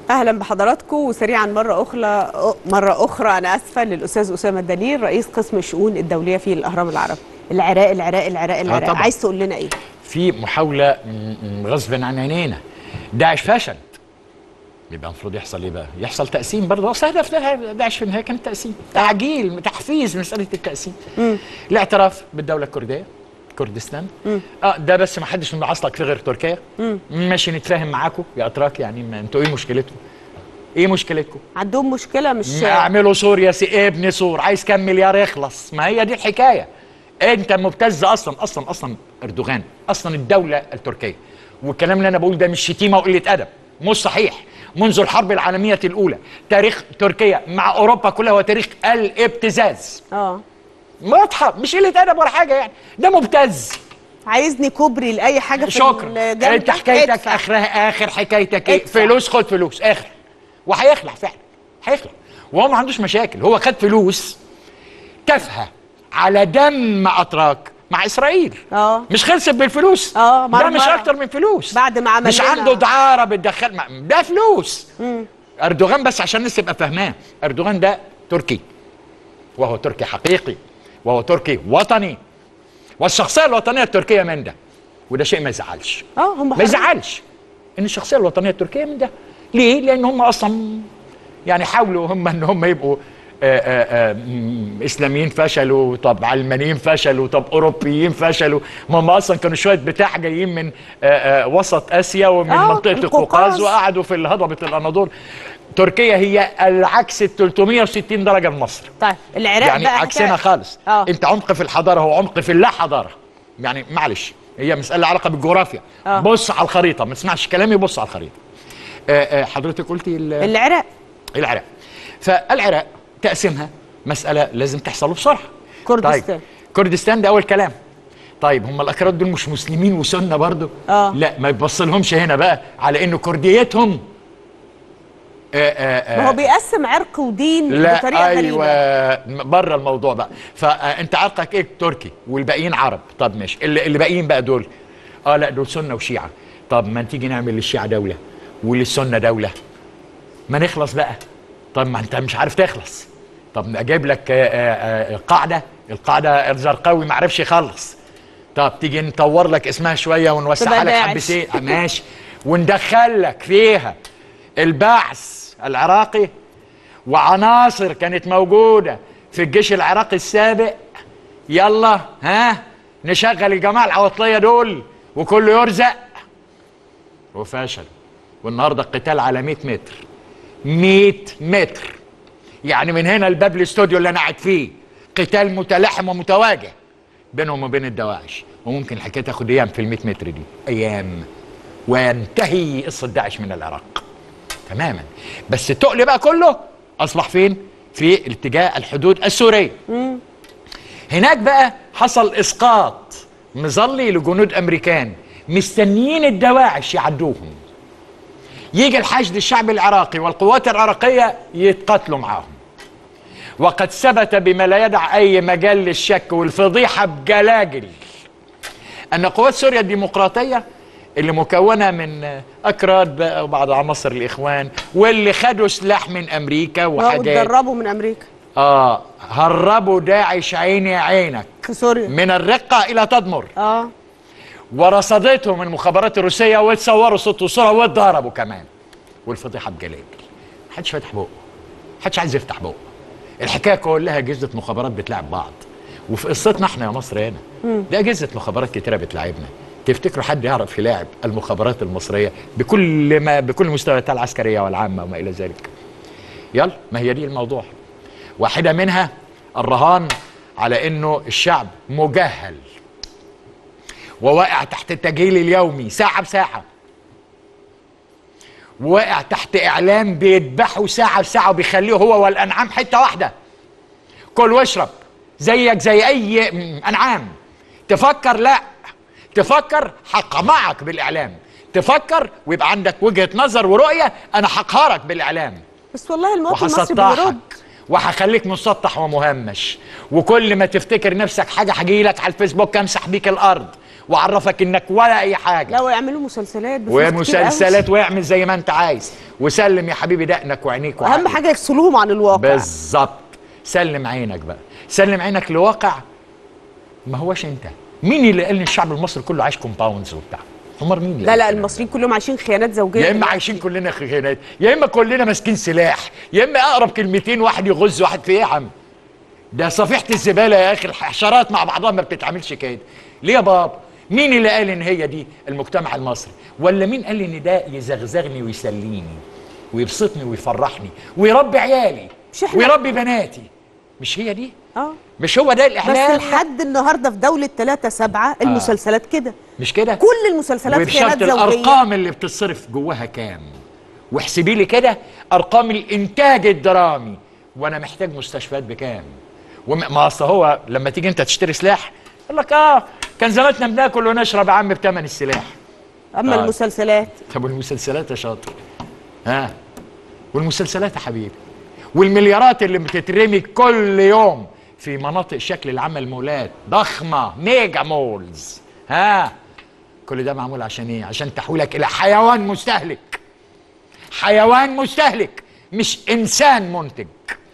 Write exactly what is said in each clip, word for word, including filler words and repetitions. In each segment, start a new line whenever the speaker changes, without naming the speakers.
اهلا بحضراتكم. وسريعا مره اخرى مره اخرى انا اسفه للاستاذ اسامه الدليل رئيس قسم الشؤون الدوليه في الاهرام العربي. العراق العراق العراق العراق
آه
عايز تقول لنا ايه؟
في محاوله غصب عن عينينا. داعش فشل، يبقى المفروض يحصل ايه بقى؟ يحصل تقسيم برضه. اصل هدف داعش في النهايه كان التقسيم، تعجيل تحفيز مساله التقسيم. مم. الاعتراف بالدوله الكرديه كردستان. مم. اه ده بس ما حدش معصلك فيه غير تركيا. مم. ماشي نتفاهم معاكم يا اتراك، يعني ما انتوا ايه مشكلتكم؟ ايه مشكلتكم؟
عندهم مشكله مش
اعملوا سوريا سي ابن سور، عايز كام مليار يخلص؟ ما هي دي الحكايه. انت مبتز اصلا اصلا اصلا اردوغان اصلا الدوله التركيه، والكلام اللي انا بقول ده مش شتيمه وقله ادب، مش صحيح. منذ الحرب العالميه الاولى تاريخ تركيا مع اوروبا كلها هو تاريخ الابتزاز. اه واضحه، مش قله ادب ولا حاجه يعني، ده مبتز.
عايزني كوبري لاي حاجه في
شكرا. انت حكايتك اخرها اخر حكايتك ايه؟ فلوس، خد فلوس اخر. وهيخلع فعلا، هيخلع. وهو ما عندوش مشاكل، هو خد فلوس تافهه على دم اتراك مع اسرائيل. اه مش خلصت بالفلوس. اه ده مش اكتر من فلوس.
بعد ما عمل
مش عنده دعاره بتدخل، ده فلوس. مم. اردوغان بس عشان الناس تبقى فاهماه، اردوغان ده تركي، وهو تركي حقيقي، وهو تركي وطني، والشخصيه الوطنيه التركيه من ده، وده شيء ما يزعلش. اه هم ما يزعلش ان الشخصيه الوطنيه التركيه من ده. ليه؟ لان هم اصلا يعني حاولوا هم ان هم يبقوا آآ آآ اسلاميين فشلوا، طب علمانيين فشلوا، طب اوروبيين فشلوا. هم اصلا كانوا شويه بتاع جايين من آآ وسط اسيا ومن منطقه القوقاز وقعدوا في هضبه الاناضول. تركيا هي العكس ال ثلاثمائة وستين درجه من مصر. طيب العراق يعني بقى عكسنا خالص. أوه. انت عمق في الحضاره هو عمق في اللا حضاره. يعني معلش هي مساله علاقه بالجغرافيا. أوه. بص على الخريطه، ما تسمعش كلامي، بص على الخريطه. آآ حضرتك قلتي
العراق.
العراق. فالعراق تقسيمها مساله لازم تحصل بسرعه.
كردستان.
طيب كردستان ده اول كلام. طيب هم الاكراد دول مش مسلمين وسنه برضه؟ اه لا، ما يبصلهمش هنا بقى على انه كرديتهم
آآ آآ ما هو بيقسم عرق ودين
لا
بطريقه غريبه.
ايوه بره الموضوع بقى. فانت عرقك ايه؟ تركي، والباقيين عرب. طب ماشي، اللي, اللي باقيين بقى دول اه لا دول سنه وشيعه. طب ما تيجي نعمل للشيعه دوله وللسنه دوله، ما نخلص بقى. طب ما انت مش عارف تخلص. طب اجيب لك آآ آآ قاعده، القاعده الزرقاوي ما عرفش يخلص. طب تيجي نطور لك اسمها شويه ونوسعها لك حبتين، ماشي، وندخل لك فيها البعث العراقي وعناصر كانت موجوده في الجيش العراقي السابق. يلا ها نشغل الجماعه العواطليه دول وكله يرزق. وفشل. والنهارده القتال على مئة متر، مئة متر، يعني من هنا لباب الاستوديو اللي انا قاعد فيه قتال متلاحم ومتواجه بينهم وبين الدواعش. وممكن الحكايه تاخد ايام في ال مئة متر دي، ايام، وينتهي قصه داعش من العراق تماما. بس التقل بقى كله اصبح فين؟ في اتجاه الحدود السوريه. مم. هناك بقى حصل اسقاط مظلي لجنود امريكان مستنيين الدواعش يعدوهم، يجي الحشد الشعبي العراقي والقوات العراقيه يتقاتلوا معاهم. وقد ثبت بما لا يدع اي مجال للشك والفضيحه بجلاجل ان قوات سوريا الديمقراطيه اللي مكونه من اكراد بقى وبعض عناصر الاخوان واللي خدوا سلاح من امريكا وحاجات
واتدربوا من امريكا،
اه هربوا داعش عيني عينك
في سوريا من
الرقه الى تدمر.
اه
ورصدتهم المخابرات الروسيه وتصوروا صوت وصوره واتضربوا كمان. والفضيحه بجلاجل، محدش فاتح بقه، محدش عايز يفتح بقه. الحكايه كلها اجهزه مخابرات بتلعب بعض. وفي قصتنا احنا يا مصر هنا ده اجهزه مخابرات كتيره بتلعبنا. تفتكروا حد يعرف يلاعب المخابرات المصريه بكل ما بكل المستويات العسكريه والعامه وما الى ذلك؟ يلا، ما هي دي الموضوع. واحده منها الرهان على انه الشعب مجهل وواقع تحت التجهيل اليومي ساعه بساعه، واقع تحت اعلام بيذبحوا ساعه بساعه وبيخليه هو والانعام حته واحده. كل واشرب زيك زي اي انعام. تفكر لا، تفكر هقمعك بالاعلام، تفكر ويبقى عندك وجهه نظر ورؤيه، انا هقهرك بالاعلام.
بس والله المواطن المصري بيرد،
وهخليك مسطح ومهمش. وكل ما تفتكر نفسك حاجه هجيلك على الفيسبوك امسح بيك الارض وعرفك انك ولا اي حاجه.
لو يعملوا مسلسلات بفلوس كتير
ومسلسلات واعمل زي ما انت عايز، وسلم يا حبيبي دقنك وعينيك وعقلك.
اهم حاجه يفصلوهم عن الواقع.
بالظبط. سلم عينك بقى، سلم عينك لواقع ما هوش انت. مين اللي قال ان الشعب المصري كله عايش كومباوندز وبتاع؟ عمر مين؟
لا لا المصريين كلهم عايشين خيانات زوجيه.
يا اما عايشين كلنا خيانات، يا اما كلنا ماسكين سلاح، يا اما اقرب كلمتين واحد يغز واحد في ايه يا عم؟ ده صفيحه الزباله يا اخي، الحشرات مع بعضها ما بتتعاملش كده. ليه يا بابا؟ مين اللي قال ان هي دي المجتمع المصري؟ ولا مين قال ان ده يزغزغني ويسليني ويبسطني ويفرحني ويربي عيالي ويربي بناتي؟ مش هي دي؟
اه
مش هو ده الاحلام؟
بس لحد النهارده في دوله ثلاثة سبعة المسلسلات آه. كده
مش كده؟
كل المسلسلات خيانات زوجيه.
الارقام اللي بتصرف جواها كام؟ واحسبي لي كده ارقام الانتاج الدرامي، وانا محتاج مستشفيات بكام؟ وما اصل هو لما تيجي انت تشتري سلاح يقول لك اه كان زماننا بناكل ونشرب يا عم بثمن السلاح.
اما آه. المسلسلات،
طب والمسلسلات يا شاطر؟ ها والمسلسلات يا حبيبي، والمليارات اللي بتترمي كل يوم في مناطق شكل العمل مولات ضخمه، ميجا مولز. ها كل ده معمول عشان ايه؟ عشان تحويلك الى حيوان مستهلك. حيوان مستهلك مش انسان منتج.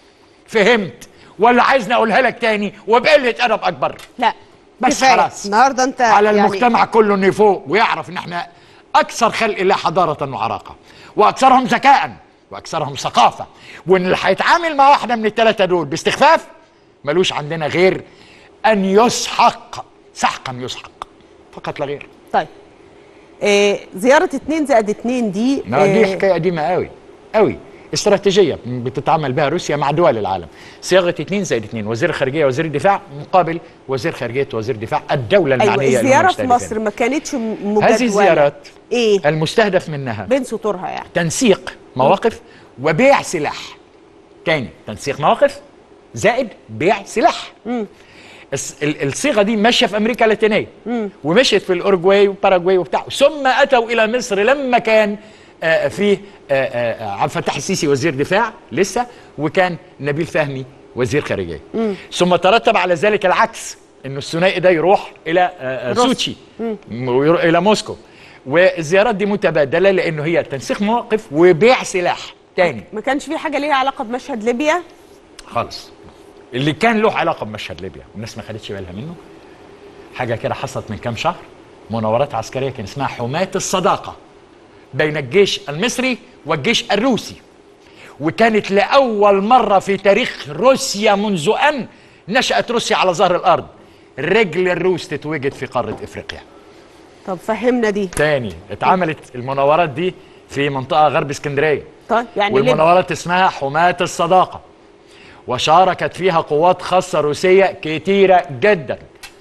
فهمت؟ ولا عايزني اقولها لك تاني وبقله ادب اكبر؟
لا
بس خلاص.
النهارده انت
على
يعني
المجتمع كله انه يفوق ويعرف ان احنا اكثر خلق الله حضاره وعراقه، واكثرهم ذكاء، واكثرهم ثقافه، وان اللي هيتعامل مع واحده من الثلاثه دول باستخفاف ملوش عندنا غير ان يسحق سحقا يسحق فقط لا غير.
طيب إيه زياره اتنين زائد اتنين دي
إيه دي حكايه قديمه قوي قوي، استراتيجيه بتتعامل بها روسيا مع دول العالم. صياغه اتنين زائد اتنين، وزير الخارجيه وزير الدفاع مقابل وزير خارجيه وزير دفاع الدوله المعنيه.
أيوة الزياره في مصر ما كانتش مجدوله.
هذه الزيارات
ايه
المستهدف منها
بين سطورها يعني
تنسيق مواقف وبيع سلاح. تاني تنسيق مواقف زائد بيع سلاح.
مم.
الصيغه دي ماشيه في امريكا اللاتينيه ومشيت في الاورجواي وباراجواي وبتاع، ثم اتوا الى مصر لما كان آه فيه آه آه عبد الفتاح السيسي وزير دفاع لسه، وكان نبيل فهمي وزير خارجيه. مم. ثم ترتب على ذلك العكس، انه الثنائي ده يروح الى آه سوتشي ويروح الى موسكو، والزيارات دي متبادله لانه هي تنسيق مواقف وبيع سلاح. تاني
ما كانش في حاجه ليها علاقه بمشهد ليبيا
خالص. اللي كان له علاقه بمشهد ليبيا والناس ما خدتش بالها منه حاجه كده حصلت من كام شهر، مناورات عسكريه كان اسمها حماة الصداقه بين الجيش المصري والجيش الروسي، وكانت لاول مره في تاريخ روسيا منذ ان نشأت روسيا على ظهر الارض رجل الروس تتوجد في قاره افريقيا.
طب فهمنا دي.
تاني اتعملت المناورات دي في منطقه غرب اسكندريه.
طيب يعني
والمناورات اسمها حماة الصداقه، وشاركت فيها قوات خاصة روسية كتيرة جدا،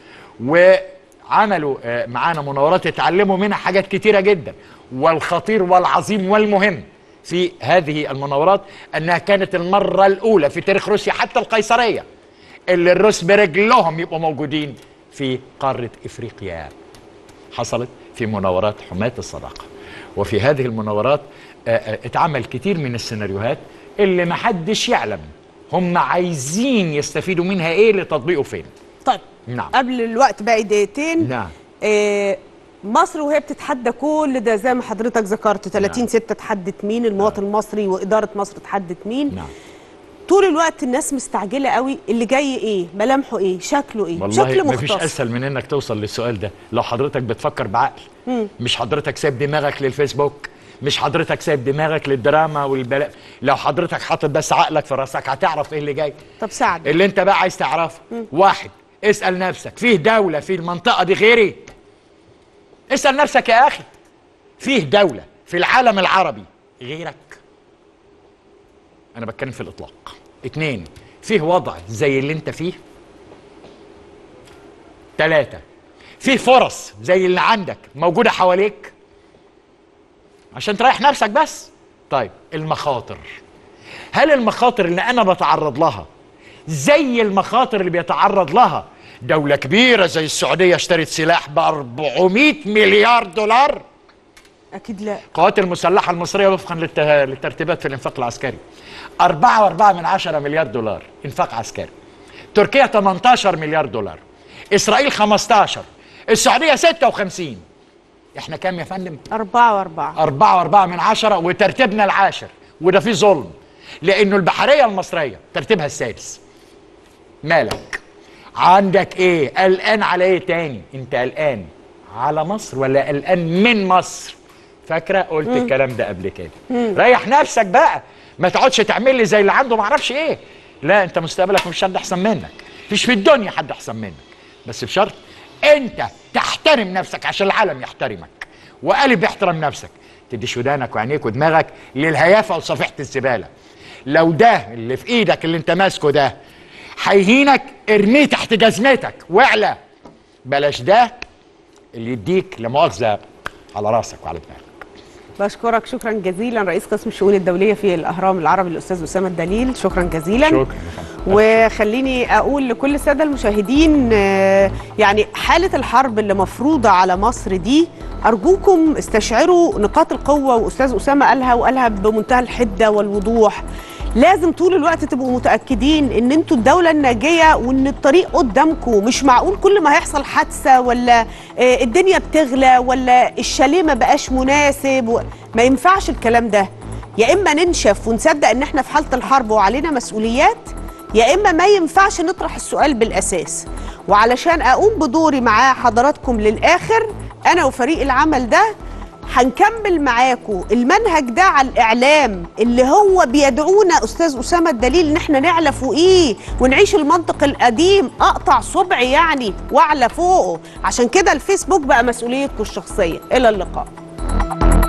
وعملوا معانا مناورات اتعلموا منها حاجات كتيرة جدا. والخطير والعظيم والمهم في هذه المناورات أنها كانت المرة الأولى في تاريخ روسيا حتى القيصرية اللي الروس برجلهم يبقوا موجودين في قارة إفريقيا. حصلت في مناورات حماة الصداقة، وفي هذه المناورات اتعمل كتير من السيناريوهات اللي محدش يعلم هم عايزين يستفيدوا منها ايه لتطبيقه فين.
طيب
نعم.
قبل الوقت باقي دقيقتين.
نعم.
إيه مصر وهي بتتحدى كل ده زي ما حضرتك ذكرت ثلاثين ستة تحدت مين؟ المواطن نعم. المصري واداره مصر تحدت مين؟
نعم.
طول الوقت الناس مستعجله قوي، اللي جاي ايه؟ ملامحه ايه؟ شكله ايه؟
والله
شكل مختص.
مفيش اسهل من انك توصل للسؤال ده لو حضرتك بتفكر بعقل. مم. مش حضرتك سايب دماغك للفيسبوك، مش حضرتك سايب دماغك للدراما والبلاء. لو حضرتك حاطط بس عقلك في راسك هتعرف ايه اللي جاي.
طب ساعد
اللي انت بقى عايز تعرفه. واحد، اسال نفسك فيه دوله في المنطقه دي غيري؟ اسال نفسك يا اخي، فيه دوله في العالم العربي غيرك؟ انا بتكلم في الاطلاق. اتنين، فيه وضع زي اللي انت فيه؟ تلاتة، فيه فرص زي اللي عندك موجوده حواليك عشان تريح نفسك بس؟ طيب المخاطر، هل المخاطر اللي انا بتعرض لها زي المخاطر اللي بيتعرض لها دولة كبيرة زي السعودية اشترت سلاح ب أربعمائة مليار دولار؟
اكيد لا.
القوات المسلحة المصرية وفقا للترتيبات في الانفاق العسكري أربعة وأربعة من عشرة مليار دولار انفاق عسكري. تركيا ثمانية عشر مليار دولار، اسرائيل خمسة عشر، السعوديه ستة وخمسين. احنا كام يا فندم؟
أربعة وأربعة.
أربعة وأربعة من عشرة، وترتيبنا العاشر، وده فيه ظلم، لأنه البحرية المصرية ترتيبها السادس. مالك؟ عندك إيه؟ قلقان على إيه تاني؟ أنت قلقان على مصر ولا قلقان من مصر؟ فاكرة؟ قلت مم. الكلام ده قبل كده. مم. ريح نفسك بقى، ما تقعدش تعمل لي زي اللي عنده معرفش إيه. لا، أنت مستقبلك مش حد أحسن منك، مفيش في الدنيا حد أحسن منك، بس بشرط أنت تحترم نفسك عشان العالم يحترمك، وقالب يحترم نفسك. تديش ودانك وعينيك ودماغك للهيافه وصفيحه الزباله. لو ده اللي في ايدك اللي انت ماسكه ده هيهينك، ارميه تحت جزمتك واعلى. بلاش ده اللي يديك لمؤاخذه على راسك وعلى دماغك.
بشكرك شكرا جزيلا رئيس قسم الشؤون الدوليه في الاهرام العربي الاستاذ اسامه الدليل، شكرا جزيلا.
شكرا.
وخليني اقول لكل الساده المشاهدين يعني حاله الحرب اللي مفروضه على مصر دي، ارجوكم استشعروا نقاط القوه، واستاذ اسامه قالها وقالها بمنتهى الحده والوضوح. لازم طول الوقت تبقوا متاكدين ان انتوا الدوله الناجيه وان الطريق قدامكم. مش معقول كل ما هيحصل حادثه ولا الدنيا بتغلى ولا الشاليه ما بقاش مناسب، ما ينفعش الكلام ده. يا اما ننشف ونصدق ان احنا في حاله الحرب وعلينا مسؤوليات، يا اما ما ينفعش نطرح السؤال بالاساس. وعلشان اقوم بدوري مع حضراتكم للاخر، انا وفريق العمل ده هنكمل معاكم المنهج ده على الاعلام اللي هو بيدعونا استاذ اسامه الدليل ان احنا نعلى فوقيه ونعيش المنطق القديم، اقطع صبعي يعني واعلى فوقه. عشان كده الفيسبوك بقى مسؤوليتكم الشخصيه. الى اللقاء.